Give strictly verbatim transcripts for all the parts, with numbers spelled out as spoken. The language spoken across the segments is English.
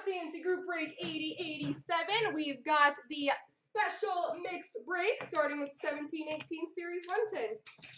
C N C Group Break eighty eighty-seven. We've got the special mixed break starting with seventeen eighteen Series one ten.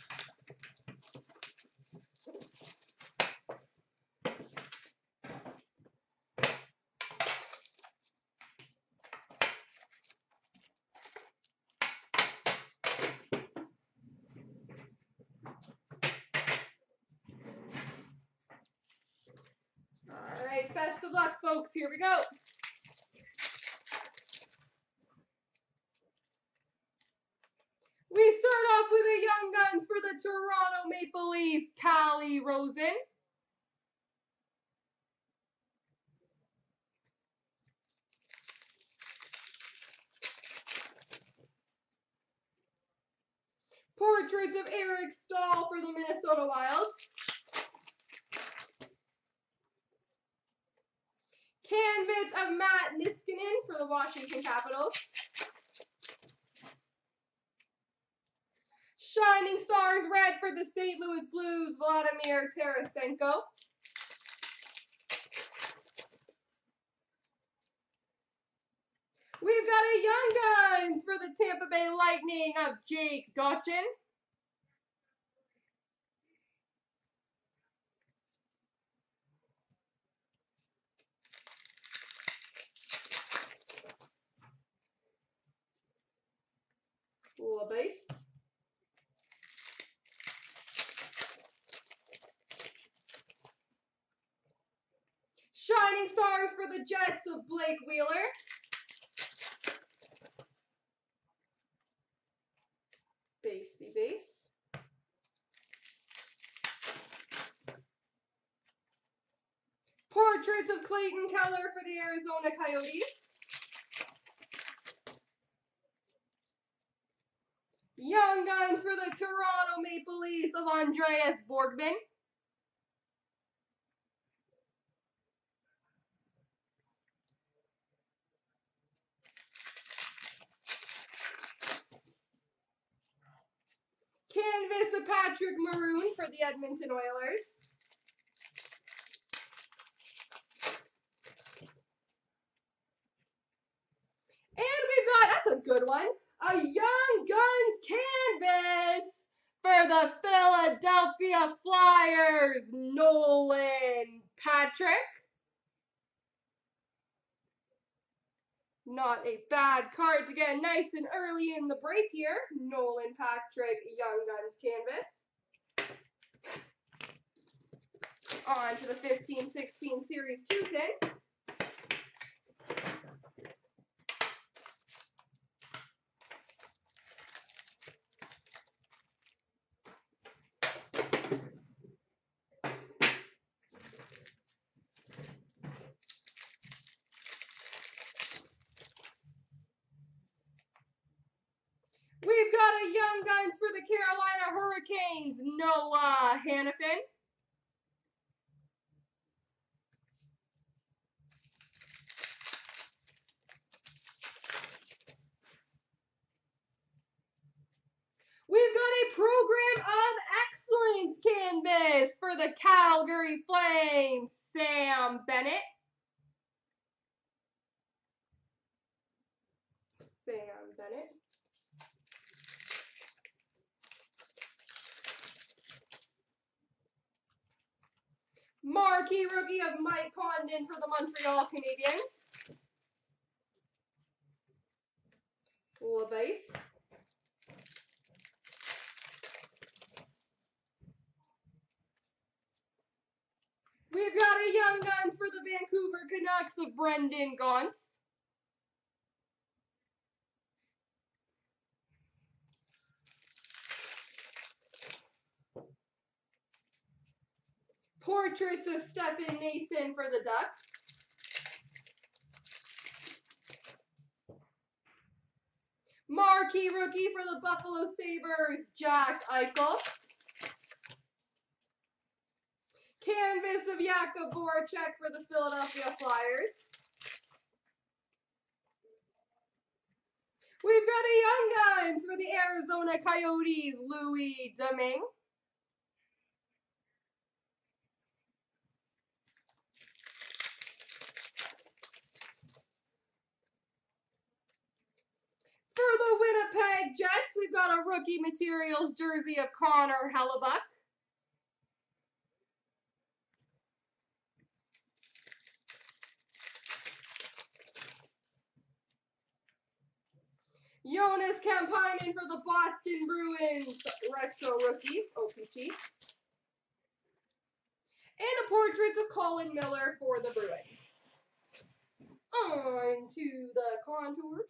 All right, best of luck, folks. Here we go. We start off with the Young Guns for the Toronto Maple Leafs, Calle Rosen. Portraits of Eric Staal for the Minnesota Wild. Canvas of Matt Niskanen for the Washington Capitals. Shining Stars red for the Saint Louis Blues, Vladimir Tarasenko. We've got a Young Guns for the Tampa Bay Lightning of Jake Dotchin. La base. Shining Stars for the Jets of Blake Wheeler. Basey base. Portraits of Clayton Keller for the Arizona Coyotes. Young Guns for the Toronto Maple Leafs of Andreas Borgman. Canvas of Patrick Maroon for the Edmonton Oilers. And we've got, that's a good one, a Young Guns canvas for the Philadelphia Flyers, Nolan Patrick. Not a bad card to get nice and early in the break here. Nolan Patrick, Young Guns canvas. On to the fifteen sixteen Series two ten. We've got a Young Guns for the Carolina Hurricanes, Noah Hanifin. We've got a Program of Excellence canvas for the Calgary Flames, Sam Bennett. Sam Bennett. Marquee rookie of Mike Condon for the Montreal Canadiens. La base. We've got a Young Guns for the Vancouver Canucks of Brendan Gaunce. Portraits of Stefan Noesen for the Ducks. Marquee rookie for the Buffalo Sabres, Jack Eichel. Canvas of Jakub Voracek for the Philadelphia Flyers. We've got a Young Guns for the Arizona Coyotes, Louis Domingue. got a rookie materials jersey of Connor Hellebuyck. Jonas Kampainen for the Boston Bruins retro rookie, O P G. And a portrait of Colin Miller for the Bruins. On to the contours.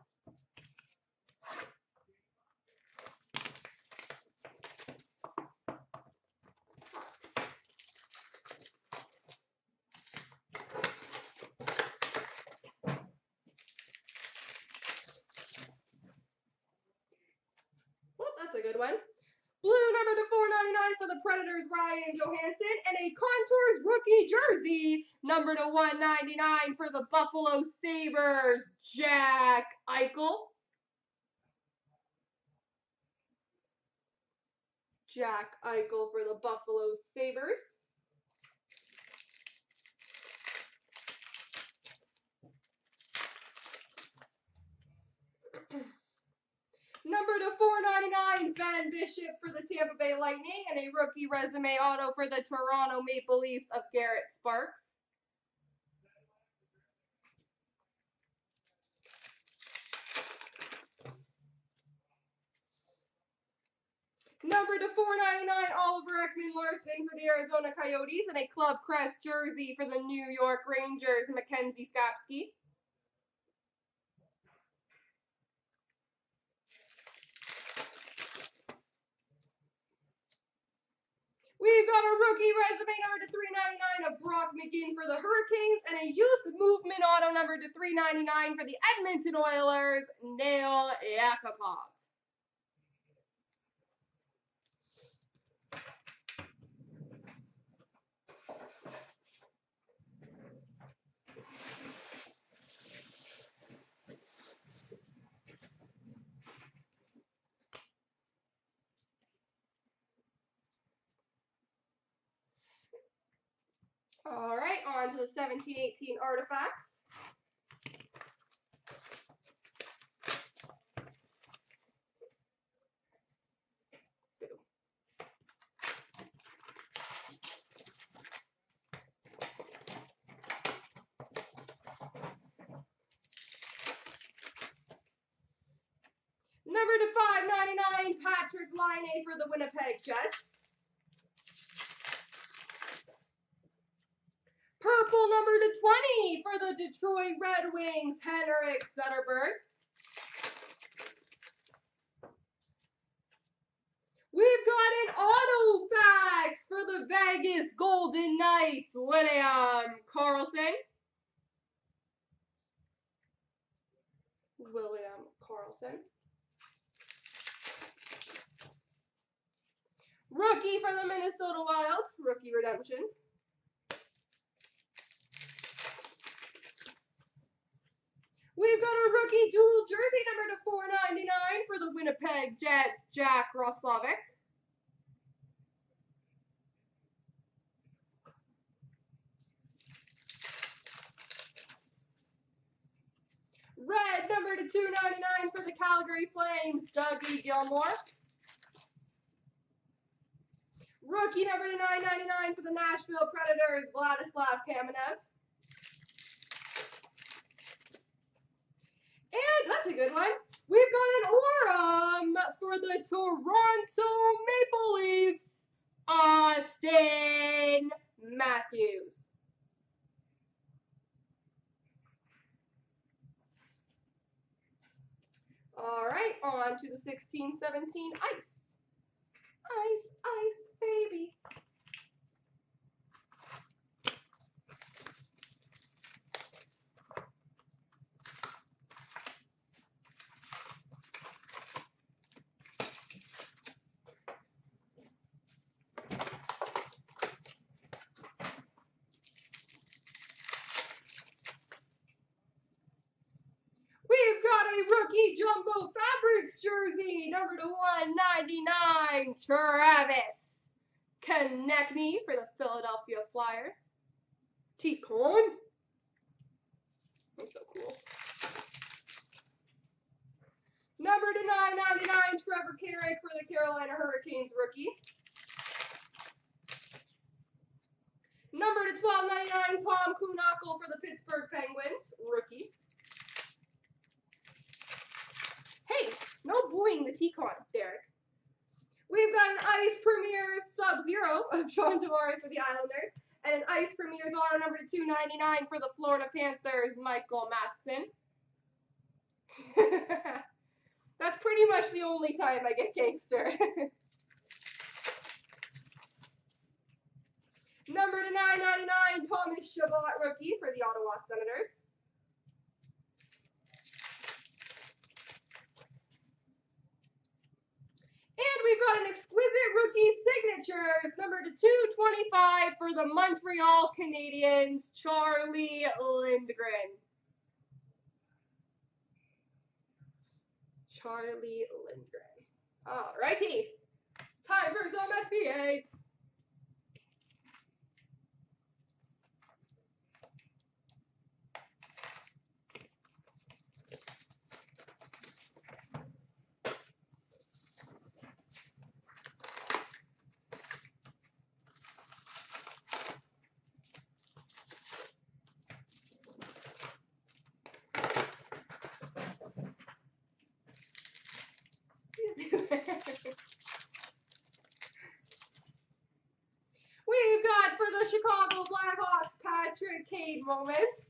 Well, that's a good one. Blue number to four ninety-nine for the Predators, Ryan Johansson, and a Contours rookie jersey, number to one ninety-nine for the Buffalo Sabres, Jack Eichel. Jack Eichel for the Buffalo Sabres. Number to four ninety-nine, Van Bishop for the Tampa Bay Lightning, and a rookie resume auto for the Toronto Maple Leafs of Garrett Sparks. Number to four ninety-nine, Oliver Ekman-Larsson for the Arizona Coyotes, and a Club Crest jersey for the New York Rangers, Mackenzie Skapski. We've got a rookie resume number to three ninety-nine of Brock McGinn for the Hurricanes, and a youth movement auto number to three ninety-nine for the Edmonton Oilers, Nail Yakupov. All right, on to the seventeen eighteen artifacts. Number to five ninety-nine, Patrick Laine for the Winnipeg Jets. Purple number to twenty for the Detroit Red Wings, Henrik Zetterberg. We've got an auto fax for the Vegas Golden Knights, William Karlsson. William Karlsson. Rookie for the Minnesota Wild, rookie redemption. We've got a rookie dual jersey number to four ninety-nine for the Winnipeg Jets, Jack Roslovic. Red number to two ninety-nine for the Calgary Flames, Dougie Gilmour. Rookie number to nine ninety-nine for the Nashville Predators, Vladislav Kamenev. And that's a good one. We've got an Aurum for the Toronto Maple Leafs, Austin Matthews. All right, on to the sixteen seventeen ice. Ice, ice, baby. We've got a rookie jumbo fabrics jersey, number to one ninety-nine, Travis Konecny for the Philadelphia Flyers. T-Con. That's so cool. Number Number to nine ninety-nine, Trevor Carrick for the Carolina Hurricanes rookie. Number to twelve ninety-nine, Tom Kuhnhackl for the Pittsburgh Penguins rookie. Hey, no booing the T-Con, Derek. We've got an Ice Premier's Sub-Zero of John Tavares for the Islanders, and an Ice Premier's auto number to two ninety-nine for the Florida Panthers, Michael Matheson. That's pretty much the only time I get gangster. Number to nine ninety-nine, Thomas Chabot rookie for the Ottawa Senators. And we've got an exquisite rookie signatures, number to two twenty-five for the Montreal Canadiens, Charlie Lindgren. Charlie Lindgren. Alrighty. Time for some S B A. We've got for the Chicago Blackhawks, Patrick Kane moments.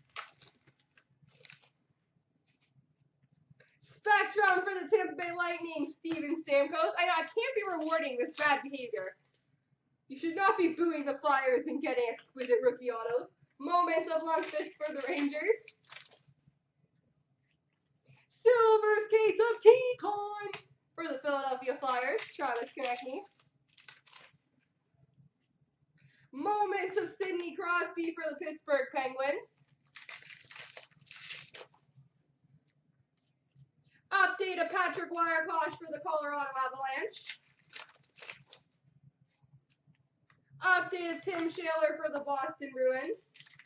Spectrum for the Tampa Bay Lightning, Steven Stamkos. I know, I can't be rewarding this bad behavior. You should not be booing the Flyers and getting exquisite rookie autos. Moments of Lundqvist for the Rangers. Silver Skates of T-Con for the Philadelphia Flyers, Travis Konecny. Moments of Sidney Crosby for the Pittsburgh Penguins. Update of Patrick Wirekosh for the Colorado Avalanche. Update of Tim Shaler for the Boston Bruins.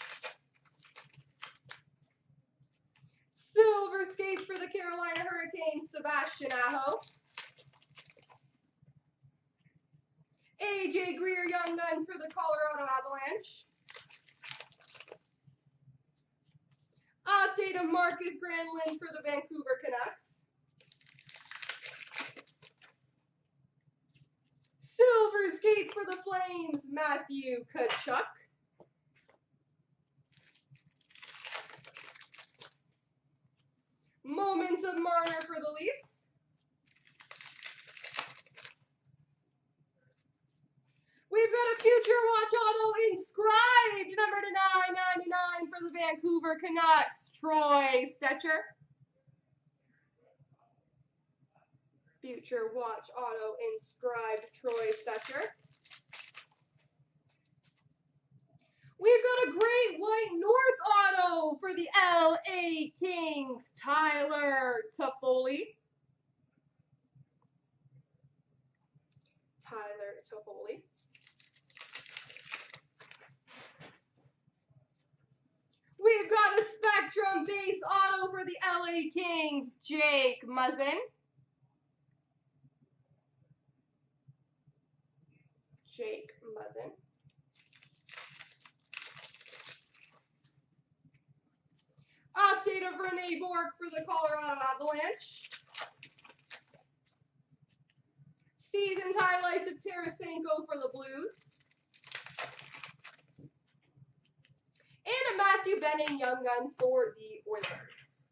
Silver Skates for the Carolina Hurricanes, Sebastian Aho. A J Greer Young Guns for the Colorado Avalanche. Update of Marcus Granlund for the Vancouver Canucks. Silver Skates for the Flames, Matthew Tkachuk. Moments of Marner for the Leafs. We've got a Future Watch Auto inscribed, number to nine ninety-nine for the Vancouver Canucks, Troy Stecher. Future Watch Auto inscribed, Troy Stecher. We've got a Great White North Auto for the L A Kings, Tyler Toffoli. Tyler Toffoli. We've got a Spectrum base auto for the L A Kings, Jake Muzzin. Jake Muzzin. Update of Rene Bourque for the Colorado Avalanche. Season's highlights of Tarasenko for the Blues. And a Matthew Benning Young Guns for the Oilers.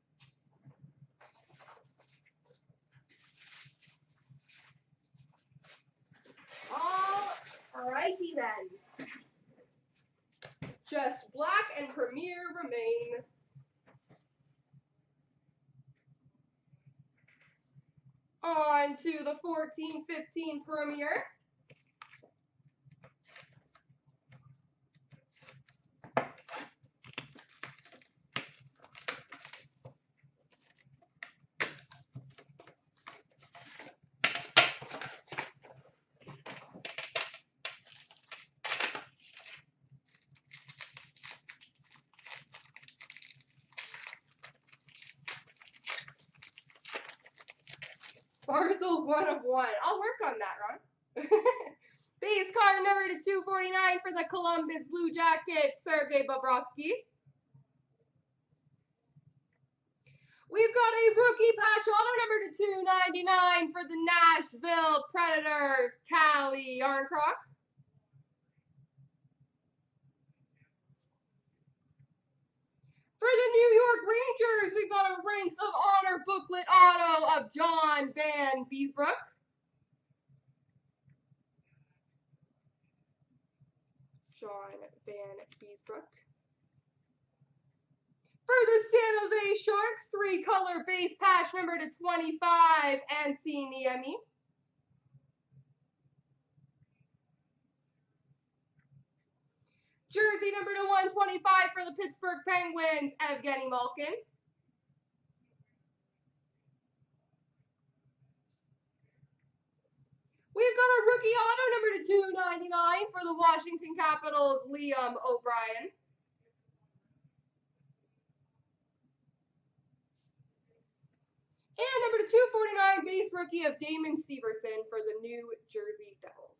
Alrighty then. Just Black and Premier remain. On to the fourteen fifteen Premier. Parcel one of one. I'll work on that, Ron. Base card number to two forty-nine for the Columbus Blue Jackets, Sergei Bobrovsky. We've got a rookie patch auto number to two ninety-nine for the Nashville Predators, Calle Jarnkrok. For the New York Rangers, we've got a Ranks of Honor booklet auto of John Van Beesbrook. John Van Beesbrook. For the San Jose Sharks, three-color base patch number to twenty-five, Anssi Niemi. Jersey number to one twenty-five for the Pittsburgh Penguins, Evgeny Malkin. We've got a rookie auto number to two ninety-nine for the Washington Capitals, Liam O'Brien. And number to two forty-nine, base rookie of Damon Severson for the New Jersey Devils.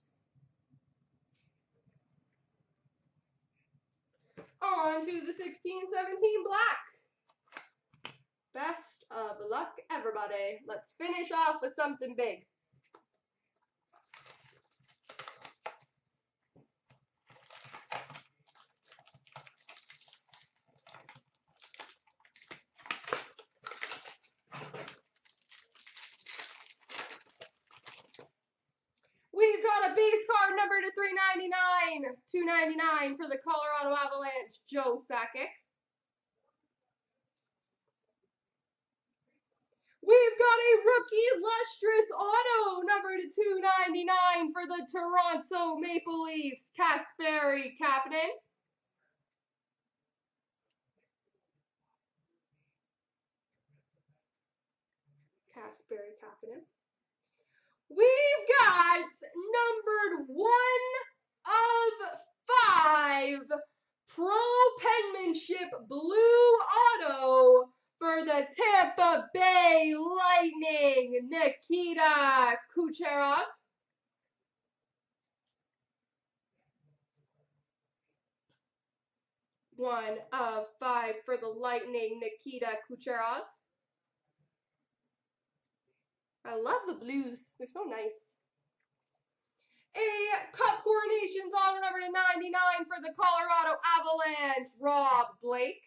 On to the sixteen seventeen black. Best of luck, everybody. Let's finish off with something big. We've got a base card number to three ninety-nine, two ninety-nine for the Colorado Avalanche, Joe Sakic. We've got a rookie lustrous auto number to two ninety-nine for the Toronto Maple Leafs, Kasperi Kapanen. Kasperi Kapanen. We've got numbered one of five Pro Penmanship Blue Auto for the Tampa Bay Lightning, Nikita Kucherov. One of five for the Lightning, Nikita Kucherov. I love the blues. They're so nice. A Cup Coronations auto number to ninety-nine for the Colorado Avalanche, Rob Blake.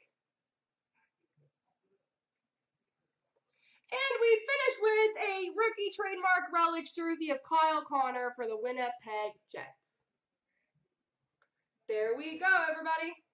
And we finish with a rookie trademark relics jersey of Kyle Connor for the Winnipeg Jets. There we go, everybody.